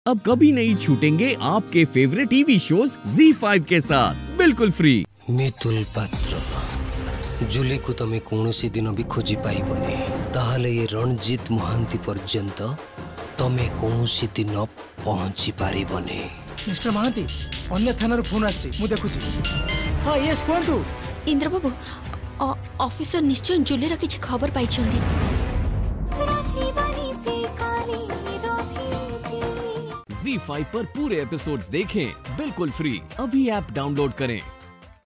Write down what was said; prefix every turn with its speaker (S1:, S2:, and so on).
S1: अब कभी नहीं छूटेंगे आपके फेवरेट टीवी शोज ZEE5 के साथ बिल्कुल फ्री।
S2: मितुल पात्र जुली को तमे कौनसी दिन भी खोजी पाइबनी, ताहले ये रणजीत महांती पर्यंत तमे कौनसी दिन पहुंची पारिबनी।
S3: मिस्टर महांती अन्य थाना फोन आसी मु देखुची। हां यस कोंतु
S4: इंद्र बाबू ऑफिसर निश्चय जुलीर किछि खबर पाइछन्ती।
S1: ZEE5 पर पूरे एपिसोड्स देखें बिल्कुल फ्री। अभी ऐप डाउनलोड करें।